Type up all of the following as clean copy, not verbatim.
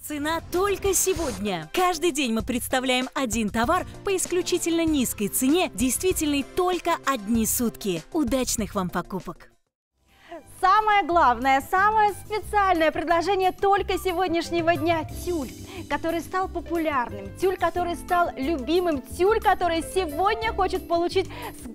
Цена только сегодня. Каждый день мы представляем один товар по исключительно низкой цене, действительной только одни сутки. Удачных вам покупок! Самое главное, самое специальное предложение только сегодняшнего дня – тюль, который стал популярным, тюль, который стал любимым, тюль, который сегодня хочет получить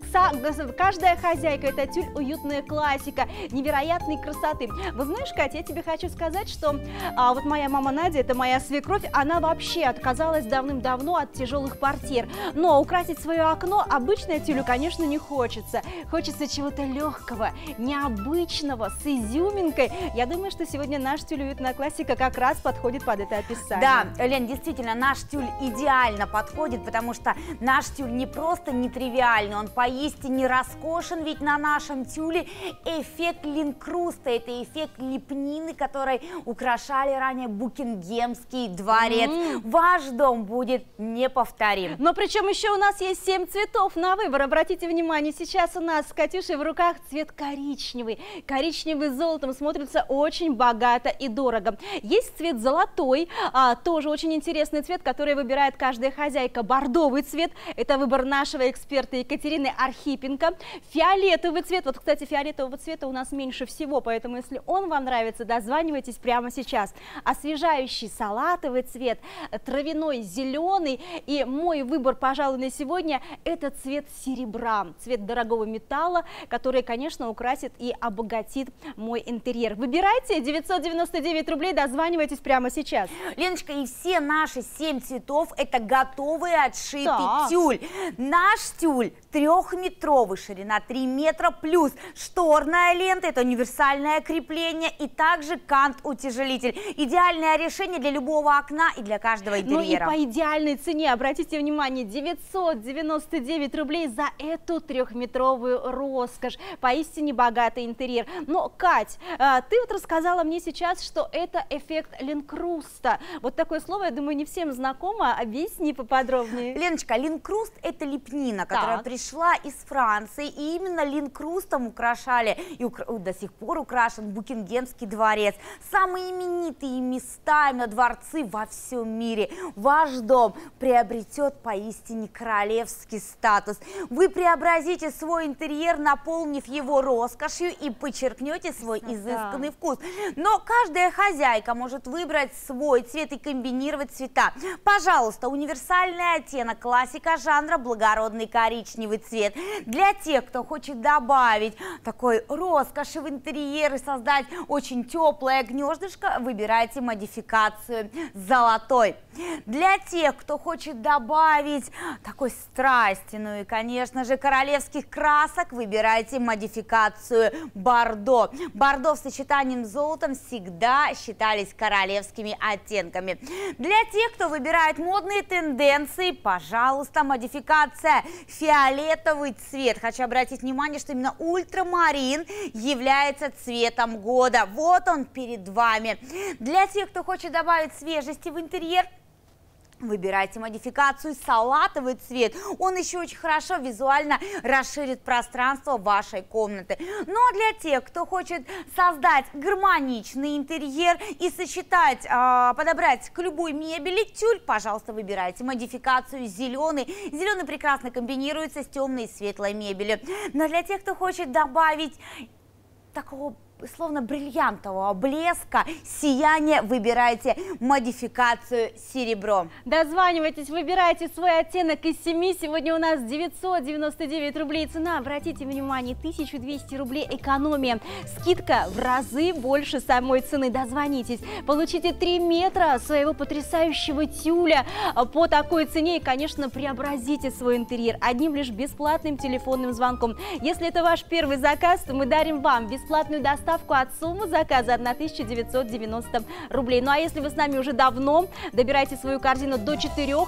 каждая хозяйка. Это тюль уютная классика, невероятной красоты. Вы знаешь, Катя, я тебе хочу сказать, что вот моя мама Надя, это моя свекровь, она вообще отказалась давным-давно от тяжелых портьер. Но украсить свое окно обычной тюлью, конечно, не хочется. Хочется чего-то легкого, необычного, с изюминкой. Я думаю, что сегодня наш тюль уютная классика как раз подходит под это описание. Да, Лен, действительно, наш тюль идеально подходит, потому что наш тюль не просто нетривиальный, он поистине роскошен, ведь на нашем тюле эффект линкруста, это эффект лепнины, который украшали ранее Букингемский дворец. Ваш дом будет неповторим. Но причем еще у нас есть 7 цветов на выбор. Обратите внимание, сейчас у нас с Катюшей в руках цвет коричневый. Коричневый с золотом смотрится очень богато и дорого. Есть цвет золотой, тоже очень интересный цвет, который выбирает каждая хозяйка. Бордовый цвет, это выбор нашего эксперта Екатерины Архипенко. Фиолетовый цвет, вот, кстати, фиолетового цвета у нас меньше всего, поэтому, если он вам нравится, дозванивайтесь прямо сейчас. Освежающий салатовый цвет, травяной зеленый, и мой выбор, пожалуй, на сегодня это цвет серебра, цвет дорогого металла, который, конечно, украсит и обогатит мой интерьер. Выбирайте, 999 рублей, дозванивайтесь прямо сейчас. Леночка, и все наши 7 цветов это готовый отшитый тюль. Наш тюль 3-метровый, ширина 3 метра, плюс шторная лента, это универсальное крепление, и также кант-утяжелитель. Идеальное решение для любого окна и для каждого интерьера. Ну и по идеальной цене, обратите внимание, 999 рублей за эту 3-метровую роскошь. Поистине богатый интерьер. Но, Кать, ты вот рассказала мне сейчас, что это эффект линкруста. Вот такое слово, я думаю, не всем знакомо. Объясни поподробнее. Леночка, линкруст – это лепнина, которая пришла из Франции, и именно линкрустом украшали, и до сих пор украшен Букингемский дворец. Самые именитые места, именно дворцы во всем мире. Ваш дом приобретет поистине королевский статус. Вы преобразите свой интерьер, наполнив его роскошью, и подчеркнете свой изысканный вкус. Но каждая хозяйка может выбрать свой цвет и комбинировать цвета. Пожалуйста, универсальный оттенок, классика жанра, благородный коричневый цвет. Для тех, кто хочет добавить такой роскоши в интерьер и создать очень теплое гнездышко, выбирайте модификацию золотой. Для тех, кто хочет добавить такой страсти, ну и, конечно же, королевских красок, выбирайте модификацию бордо. Бордо в сочетании с золотом всегда считались королевскими оттенками. Для тех, кто выбирает модные тенденции, пожалуйста, модификация фиолетовый цвет. Хочу обратить внимание, что именно ультрамарин является цветом года. Вот он перед вами. Для тех, кто хочет добавить свежести в интерьер, выбирайте модификацию салатовый цвет. Он еще очень хорошо визуально расширит пространство вашей комнаты. Ну а для тех, кто хочет создать гармоничный интерьер и сочетать, подобрать к любой мебели тюль, пожалуйста, выбирайте модификацию зеленый. Зеленый прекрасно комбинируется с темной и светлой мебелью. Но для тех, кто хочет добавить такого словно бриллиантового блеска, сияния, выбирайте модификацию серебро. Дозванивайтесь, выбирайте свой оттенок из 7. Сегодня у нас 999 рублей цена. Обратите внимание, 1200 рублей экономия. Скидка в разы больше самой цены. Дозвонитесь, получите 3 метра своего потрясающего тюля по такой цене и, конечно, преобразите свой интерьер одним лишь бесплатным телефонным звонком. Если это ваш первый заказ, то мы дарим вам бесплатную доставку от суммы заказа 1990 рублей. Ну а если вы с нами уже давно, добирайте свою корзину до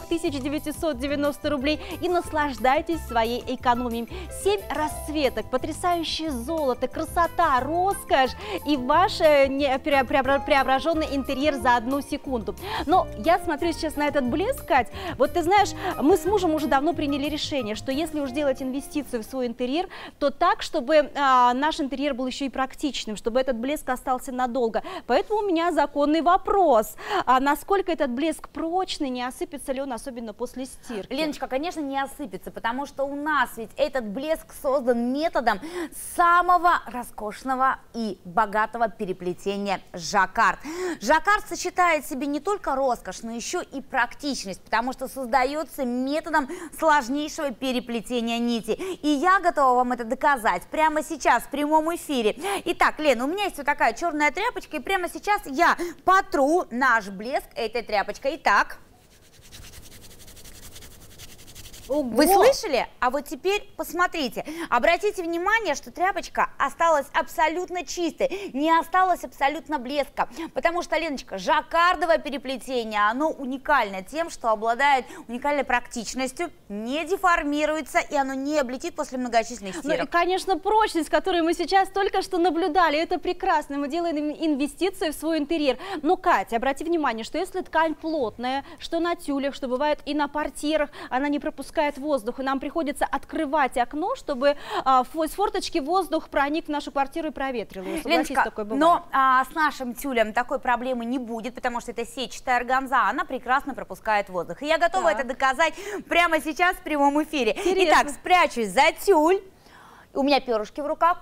4990 рублей и наслаждайтесь своей экономией. 7 расцветок, потрясающее золото, красота, роскошь и ваш преображенный интерьер за 1 секунду. Но я смотрю сейчас на этот блеск, Кать. Вот ты знаешь, мы с мужем уже давно приняли решение, что если уж делать инвестицию в свой интерьер, то так, чтобы наш интерьер был еще и практичный. прочным, чтобы этот блеск остался надолго. Поэтому у меня законный вопрос. А насколько этот блеск прочный, не осыпется ли он, особенно после стирки? Леночка, конечно, не осыпется, потому что у нас ведь этот блеск создан методом самого роскошного и богатого переплетения жаккард. Жаккард сочетает в себе не только роскошь, но еще и практичность, потому что создается методом сложнейшего переплетения нити. И я готова вам это доказать прямо сейчас в прямом эфире. Итак, Лена, у меня есть вот такая черная тряпочка, и прямо сейчас я потру наш блеск этой тряпочкой. Итак. Ого! Вы слышали? А вот теперь посмотрите. Обратите внимание, что тряпочка осталась абсолютно чистой, не осталось абсолютно блеска. Потому что, Леночка, жаккардовое переплетение, оно уникально тем, что обладает уникальной практичностью, не деформируется и оно не облетит после многочисленных стирок. Ну и, конечно, прочность, которую мы сейчас только что наблюдали, это прекрасно. Мы делаем инвестицию в свой интерьер. Но, Катя, обрати внимание, что если ткань плотная, что на тюлях, что бывает и на портьерах, она не пропускает воздух, и нам приходится открывать окно, чтобы с форточки воздух проник в нашу квартиру и проветрил ее. Леночка, такое бывает. но с нашим тюлем такой проблемы не будет, потому что это сетчатая органза, она прекрасно пропускает воздух. И я готова это доказать прямо сейчас в прямом эфире. Интересно. Итак, спрячусь за тюль. У меня перышки в руках.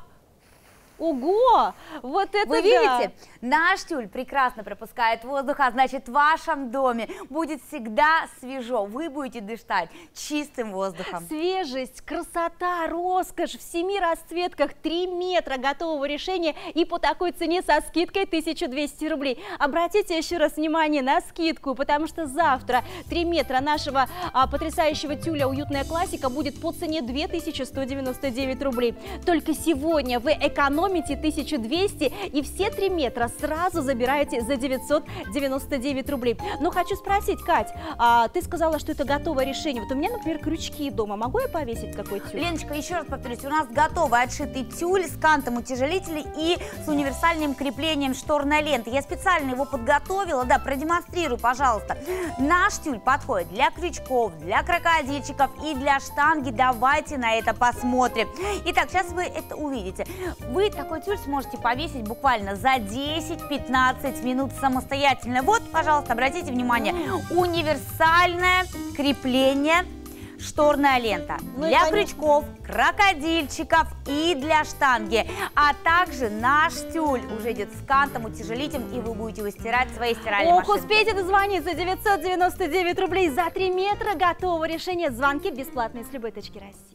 Ого! Вот это Вы видите? Наш тюль прекрасно пропускает воздух, а значит в вашем доме будет всегда свежо. Вы будете дышать чистым воздухом. Свежесть, красота, роскошь в 7 расцветках, 3 метра готового решения и по такой цене со скидкой 1200 рублей. Обратите еще раз внимание на скидку, потому что завтра 3 метра нашего потрясающего тюля «Уютная классика» будет по цене 2199 рублей. Только сегодня вы экономите 1200 и все 3 метра сразу забираете за 999 рублей. Но хочу спросить, Кать, ты сказала, что это готовое решение. Вот у меня, например, крючки дома. Могу я повесить такой тюль? Леночка, еще раз повторюсь, у нас готовый отшитый тюль с кантом утяжелителей и с универсальным креплением шторной ленты. Я специально его подготовила, да, продемонстрирую, пожалуйста. Наш тюль подходит для крючков, для крокодильчиков и для штанги. Давайте на это посмотрим. Итак, сейчас вы это увидите. Вы такой тюль сможете повесить буквально за 10-15 минут самостоятельно. Вот, пожалуйста, обратите внимание, универсальное крепление шторная лента для крючков, крокодильчиков и для штанги. А также наш тюль уже идет с кантом, утяжелителем, и вы будете его стирать в своей стиральной машинке. Успейте дозвониться, 999 рублей за 3 метра. Готовое решение. Звонки бесплатные с любой точки России.